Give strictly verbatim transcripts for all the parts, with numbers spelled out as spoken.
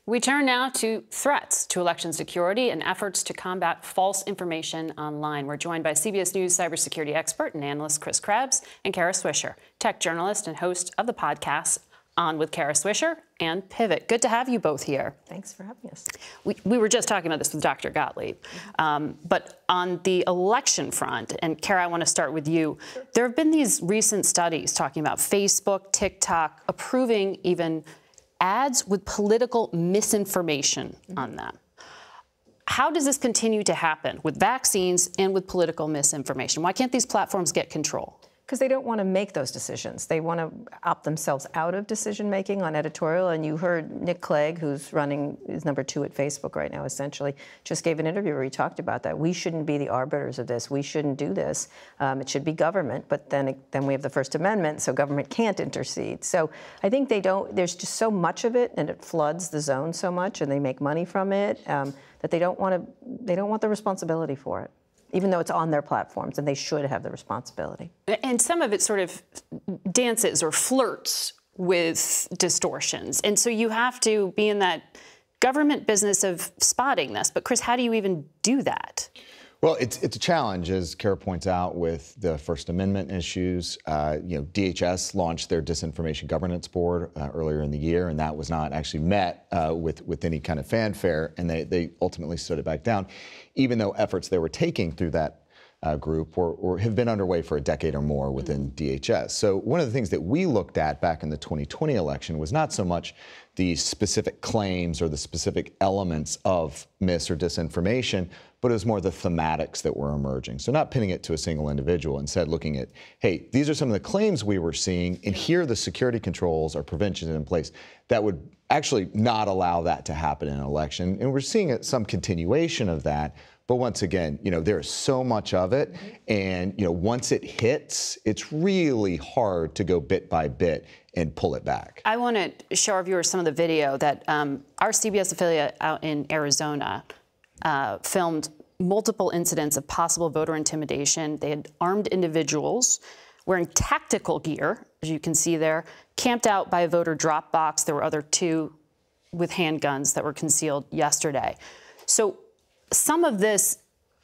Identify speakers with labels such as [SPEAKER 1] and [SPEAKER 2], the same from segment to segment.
[SPEAKER 1] We turn now to threats to election security and efforts to combat false information online. We're joined by C B S News cybersecurity expert and analyst Chris Krebs and Kara Swisher, tech journalist and host of the podcast On with Kara Swisher and Pivot. Good to have you both here.
[SPEAKER 2] Thanks for having us.
[SPEAKER 1] We, we were just talking about this with Doctor Gottlieb. Um, but on the election front, and Kara, I want to start with you. Sure. There have been these recent studies talking about Facebook, TikTok, approving even ads with political misinformation mm-hmm. on them. How does this continue to happen with vaccines and with political misinformation? Why can't these platforms get control?
[SPEAKER 2] Because they don't want to make those decisions. They want to opt themselves out of decision-making on editorial. And you heard Nick Clegg, who's running, is number two at Facebook right now, essentially, just gave an interview where he talked about that. We shouldn't be the arbiters of this. We shouldn't do this. Um, it should be government. But then, then we have the First Amendment, so government can't intercede. So I think they don't, there's just so much of it, and it floods the zone so much, and they make money from it, um, that they don't want to, they don't want the responsibility for it, even though it's on their platforms, and they should have the responsibility. And
[SPEAKER 1] some of it sort of dances or flirts with distortions. And so you have to be in that government business of spotting this. But Chris, how do you even do that?
[SPEAKER 3] Well, it's it's a challenge, as Kara points out, with the First Amendment issues. Uh, you know, D H S launched their Disinformation Governance Board uh, earlier in the year, and that was not actually met uh, with with any kind of fanfare, and they they ultimately stood it back down, even though efforts they were taking through that uh, group were, or have been underway for a decade or more within mm-hmm. D H S. So one of the things that we looked at back in the twenty twenty election was not so much the specific claims or the specific elements of mis or disinformation, but it was more the thematics that were emerging. So not pinning it to a single individual, instead looking at, hey, these are some of the claims we were seeing, and here are the security controls or preventions in place that would actually not allow that to happen in an election. And we're seeing some continuation of that. But once again, you know, there's so much of it, mm-hmm. and you know, once it hits, it's really hard to go bit by bit and pull it back.
[SPEAKER 1] I want to show our viewers some of the video that um, our C B S affiliate out in Arizona uh, filmed multiple incidents of possible voter intimidation. They had armed individuals wearing tactical gear, as you can see there, camped out by a voter drop box. There were other two with handguns that were concealed yesterday. So some of this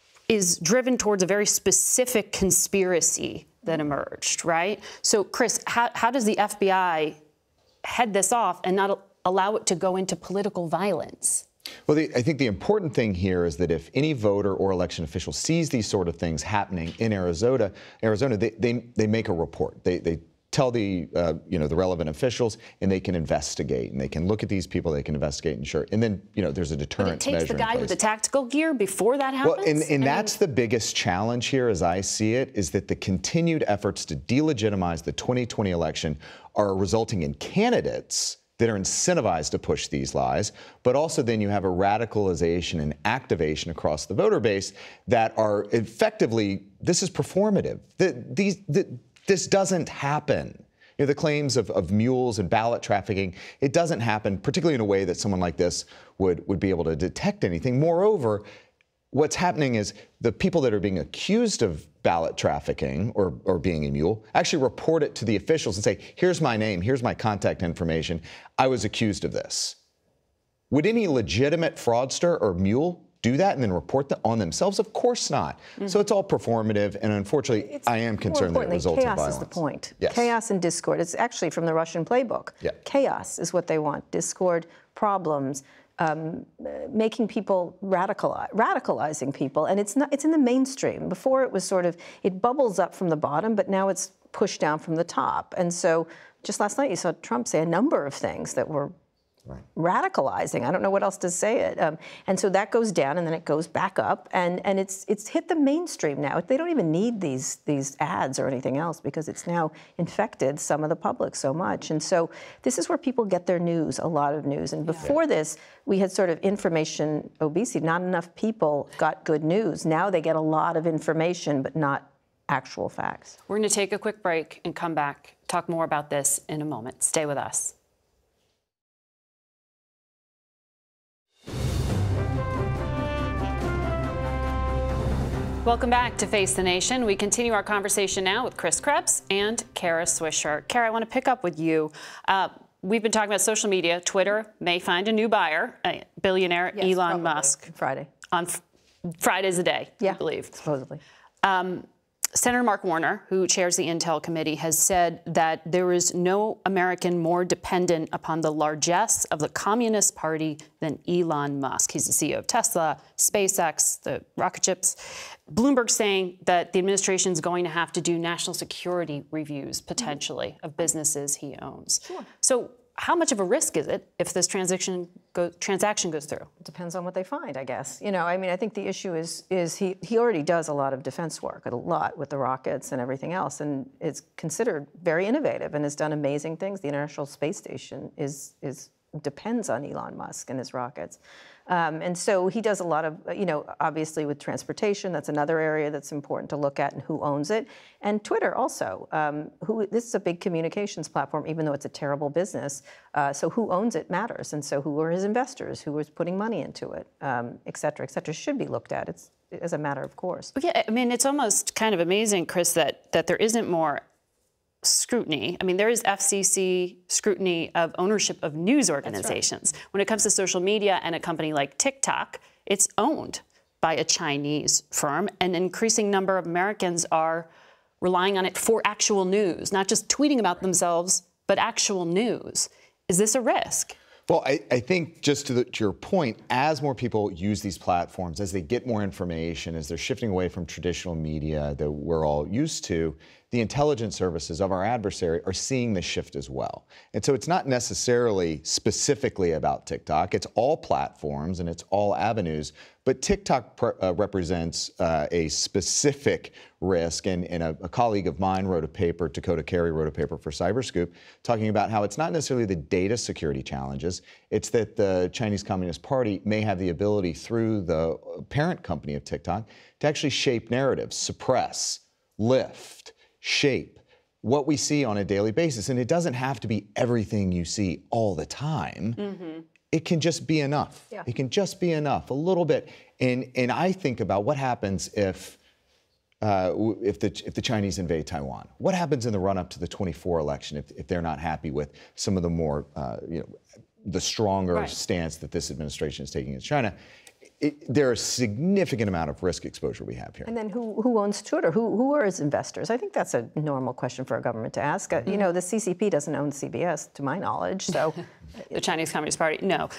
[SPEAKER 1] is driven towards a very specific conspiracy that emerged, right? So, Chris, how, how does the F B I head this off and not allow it to go into political violence?
[SPEAKER 3] Well, the, I think the important thing here is that if any voter or election official sees these sort of things happening in Arizona, Arizona, they, they, they make a report. They, they tell the, uh, you know, the relevant officials, and they can investigate, and they can look at these people, they can investigate, and sure, and then, you know, there's a deterrence measure.
[SPEAKER 1] But it takes the guy with the tactical gear before that happens?
[SPEAKER 3] Well, and, and that's mean, the biggest challenge here, as I see it, is that the continued efforts to delegitimize the twenty twenty election are resulting in candidates that are incentivized to push these lies, but also then you have a radicalization and activation across the voter base that are effectively, this is performative. The, these, the, this doesn't happen. You know, the claims of, of mules and ballot trafficking, it doesn't happen, particularly in a way that someone like this would, would be able to detect anything. Moreover, what's happening is the people that are being accused of ballot trafficking or, or being a mule actually report it to the officials and say, here's my name, here's my contact information, I was accused of this. Would any legitimate fraudster or mule do that and then report that on themselves? Of course not. Mm-hmm. So it's all performative, and unfortunately, it's, I am concerned that it results in violence.
[SPEAKER 2] Chaos is the point.
[SPEAKER 3] Yes.
[SPEAKER 2] Chaos and discord. It's actually from the Russian playbook.
[SPEAKER 3] Yeah.
[SPEAKER 2] Chaos is what they want. Discord, problems, um, making people radicalize, radicalizing people, and it's not. It's in the mainstream. Before it was sort of, it bubbles up from the bottom, but now it's pushed down from the top. And so, just last night, you saw Trump say a number of things that were Right. radicalizing. I don't know what else to say it. Um, and so that goes down, and then it goes back up, and, and it's it's hit the mainstream now. They don't even need these these ads or anything else because it's now infected some of the public so much. And so this is where people get their news, a lot of news. And before yeah. this, we had sort of information obesity. Not enough people got good news. Now they get a lot of information, but not actual facts.
[SPEAKER 1] We're going to take a quick break and come back, talk more about this in a moment. Stay with us. Welcome back to Face the Nation. We continue our conversation now with Chris Krebs and Kara Swisher. Kara, I want to pick up with you. Uh, we've been talking about social media. Twitter may find a new buyer, a billionaire
[SPEAKER 2] Yes,
[SPEAKER 1] Elon
[SPEAKER 2] probably.
[SPEAKER 1] Musk.
[SPEAKER 2] Friday.
[SPEAKER 1] On f Fridays a day,
[SPEAKER 2] yeah,
[SPEAKER 1] I believe.
[SPEAKER 2] Supposedly.
[SPEAKER 1] Um, Senator Mark Warner, who chairs the Intel Committee, has said that there is no American more dependent upon the largesse of the Communist Party than Elon Musk. He's the C E O of Tesla, SpaceX, the rocket ships. Bloomberg saying that the administration is going to have to do national security reviews, potentially, of businesses he owns.
[SPEAKER 2] Sure.
[SPEAKER 1] So how much of a risk is it if this transaction, go, transaction goes through?
[SPEAKER 2] It depends on what they find, I guess. You know, I mean, I think the issue is is he, he already does a lot of defense work, a lot with the rockets and everything else, and is considered very innovative and has done amazing things. The International Space Station is is depends on Elon Musk and his rockets. Um, and so he does a lot of, you know, obviously with transportation, that's another area that's important to look at, and who owns it. And Twitter also, um, who this is a big communications platform, even though it's a terrible business. Uh, so who owns it matters. And so who are his investors, who is putting money into it, um, et cetera, et cetera, should be looked at. It's as a matter of course.
[SPEAKER 1] Yeah, I mean, it's almost kind of amazing, Chris, that, that there isn't more scrutiny. I mean, there is F C C scrutiny of ownership of news organizations. Right. When it comes to social media and a company like TikTok, it's owned by a Chinese firm, and an increasing number of Americans are relying on it for actual news, not just tweeting about themselves, but actual news. Is this a risk?
[SPEAKER 3] Well, I, I think just to, the, to your point, as more people use these platforms, as they get more information, as they're shifting away from traditional media that we're all used to, the intelligence services of our adversary are seeing this shift as well. And so it's not necessarily specifically about TikTok. It's all platforms and it's all avenues. But TikTok pr uh, represents uh, a specific risk. And, and a, a colleague of mine wrote a paper, Dakota Carey wrote a paper for Cyberscoop, talking about how it's not necessarily the data security challenges. It's that the Chinese Communist Party may have the ability through the parent company of TikTok to actually shape narratives, suppress, lift, shape what we see on a daily basis. And it doesn't have to be everything you see all the time. Mm-hmm. It can just be enough. Yeah. It can just be enough, a little bit. And and I think about what happens if uh, if the if the Chinese invade Taiwan. What happens in the run-up to the twenty-four election if, if they're not happy with some of the more uh, you know the stronger right. stance that this administration is taking in China? It, there is a significant amount of risk exposure we have here.
[SPEAKER 2] And then who, who owns Twitter? Who, who are its investors? I think that's a normal question for a government to ask. Mm-hmm. You know, the C C P doesn't own C B S, to my knowledge, so.
[SPEAKER 1] The Chinese Communist Party, no.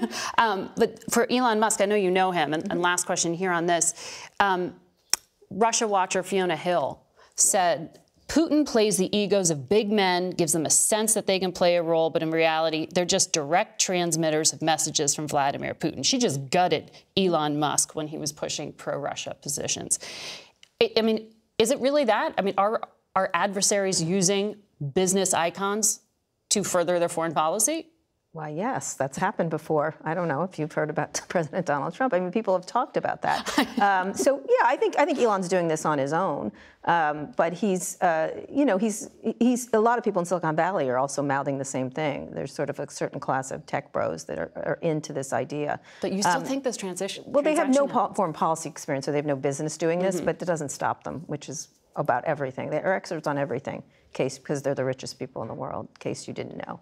[SPEAKER 1] um, but for Elon Musk, I know you know him, and, mm-hmm. and last question here on this. Um, Russia watcher Fiona Hill said, Putin plays the egos of big men, gives them a sense that they can play a role, but in reality, they're just direct transmitters of messages from Vladimir Putin. She just gutted Elon Musk when he was pushing pro-Russia positions. I, I mean, is it really that? I mean, are, are adversaries using business icons to further their foreign policy?
[SPEAKER 2] Why, yes, that's happened before. I don't know if you've heard about President Donald Trump. I mean, people have talked about that. Um, so, yeah, I think I think Elon's doing this on his own. Um, but he's, uh, you know, he's he's a lot of people in Silicon Valley are also mouthing the same thing. There's sort of a certain class of tech bros that are, are into this idea.
[SPEAKER 1] But you still
[SPEAKER 2] um,
[SPEAKER 1] think this transition?
[SPEAKER 2] Well, they have no po foreign policy experience, or they have no business doing this. Mm-hmm. But it doesn't stop them, which is about everything. They're experts on everything. Case because they're the richest people in the world, in case you didn't know.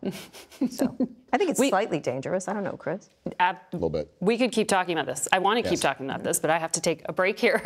[SPEAKER 2] So I think it's we, slightly dangerous. I don't know, Chris.
[SPEAKER 1] A
[SPEAKER 3] little bit.
[SPEAKER 1] We could keep talking about this. I want to yes. keep talking about this, but I have to take a break here.